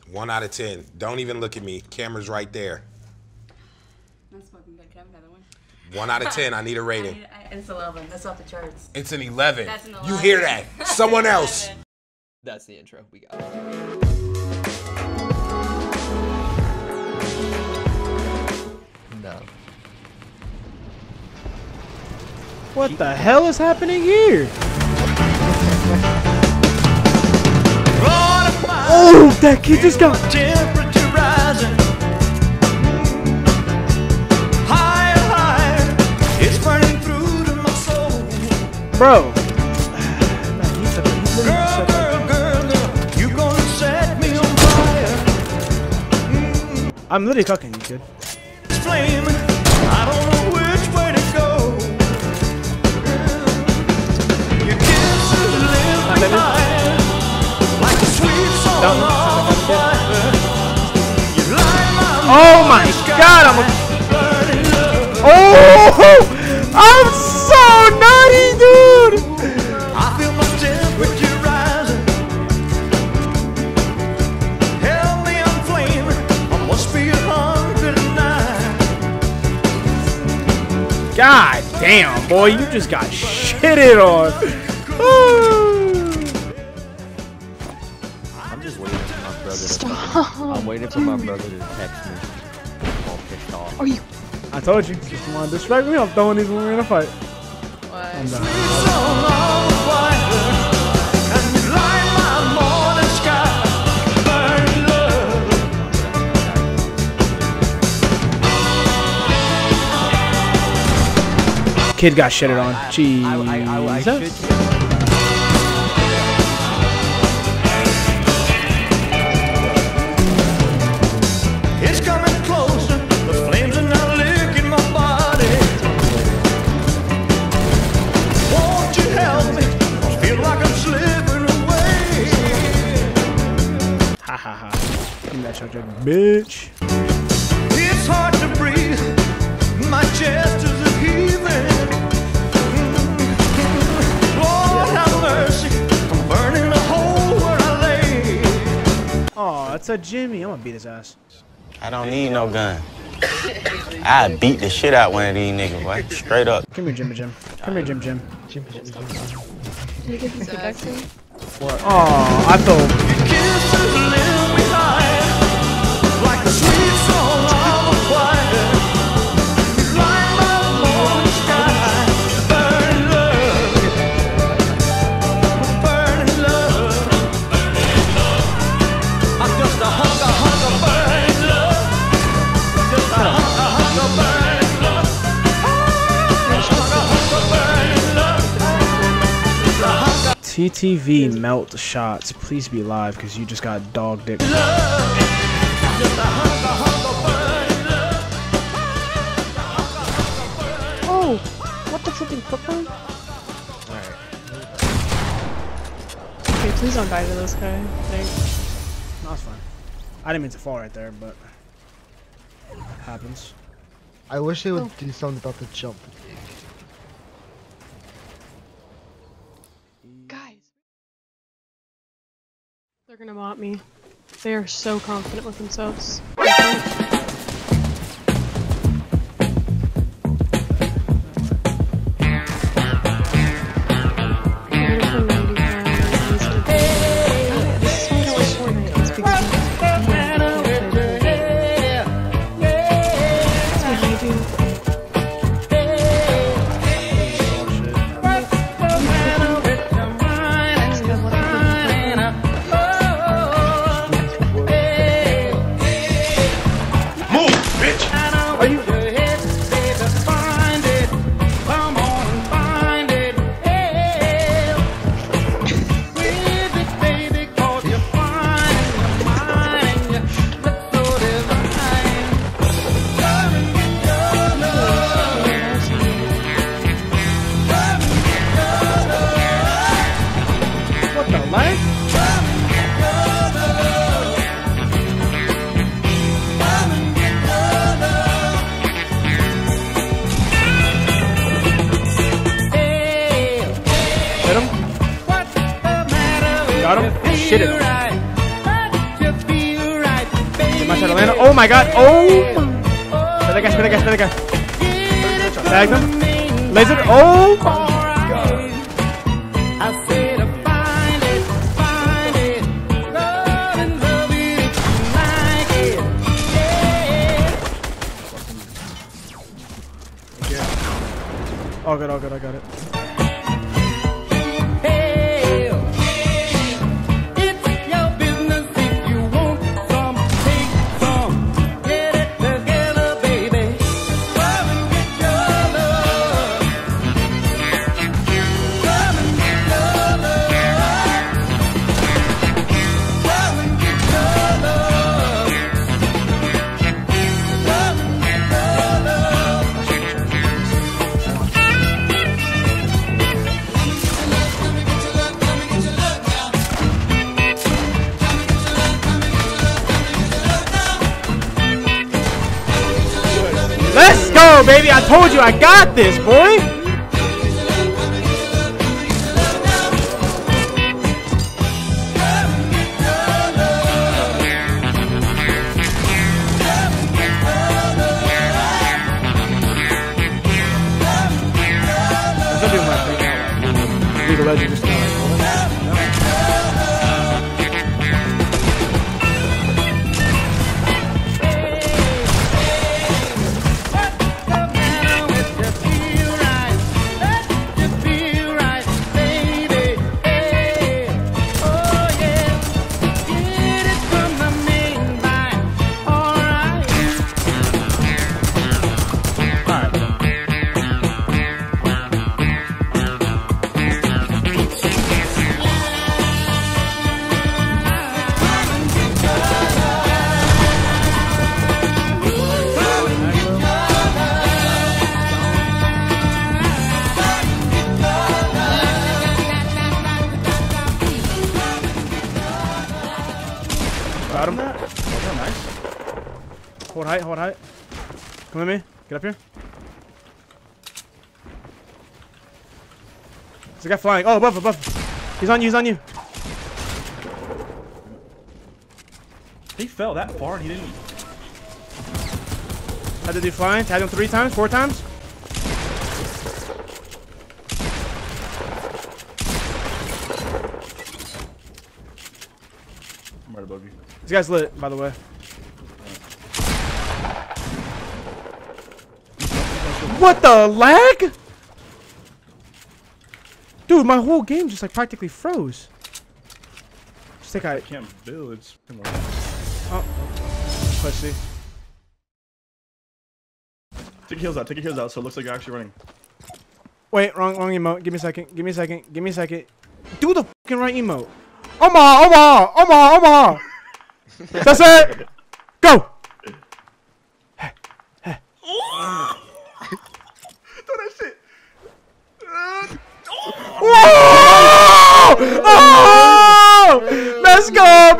1 out of 10. Don't even look at me. Camera's right there. That's fucking good. Can I have another one? 1 out of 10. I need a rating. It's 11. That's off the charts. It's an 11. That's an 11. You hear that? Someone else. That's the intro. We got it. No. What the hell is happening here? Oh, that kid just got temperature rising higher, higher. It's burning through to my soul. bro. Girl, girl, girl, girl, you gonna set me on fire. I'm literally cooking you, kid. It's flaming. I don't know which way to go. Your kisses live behind like a sweet song on fire. You light my Oh my god, I'm so nutty, dude. I feel my temperature rising. Hell me, I'm flaming. I must be 109. God damn, boy, you just got shitted on. I'm just waiting for my brother to I'm waiting for my brother to text me. I'm all pissed off. Are you? I told you, if you want to distract me, I'm throwing these when we're in a fight. What? I'm done. Sweet song on fire. And you light my morning sky. Burning love. Kid got shitted on. I Jesus. It's coming closer. The flames are now licking my body. Won't you help me? I feel like I'm slipping away. Ha ha ha. Give me that shot, bitch. It's hard to breathe. My chest is heaving. Lord have mercy. I'm burning a hole where I lay. Oh, it's a Jimmy. I'm gonna beat his ass. I don't need no gun. I beat the shit out one of these niggas, boy. Straight up. Come here, Jimmy Jim. Come here, Jim Jim. Can you get this back to me? What? Oh, I feel. Kisses live behind like a sweet song of a choir. You light my morning sky. Burning love. Burning love. I'm just a hunk of burning love. Just a hunk of burning love. Just a hunk of burning love. Just a hunk of TTV melt shots. Please be live because you just got dog dick. love. Just a hunk of burning love. Oh, what the flipping football? Okay, please don't die to this guy. Thanks. No, it's fine. I didn't mean to fall right there, but it happens. I wish they would do something about the jump. Guys. They're gonna mock me. They are so confident with themselves. Got him? Shit it. My shot Atlanta. Oh my god. Oh. Spin the guy. Tag them. Laser. Oh my god. All good, I got it. Let's go, baby! I told you I got this, boy! I'm doing my thing now. League of Legends just now. Got him. Oh, nice. Hold height. Come with me. Get up here. There's a guy flying. Oh, above. He's on you. He fell that far and he didn't. Had to do flying. Tagged him 3 times, 4 times. I'm right above you. This guy's lit, by the way. What the lag? Dude, my whole game just like practically froze. Just think I can't build. It's oh, pussy. Take your heels out, so it looks like you're actually running. Wait, wrong emote. Give me a second. Do the fucking right emote. Omaha. That's it. Go. Throw that shit. Whoa! Oh! Let's go,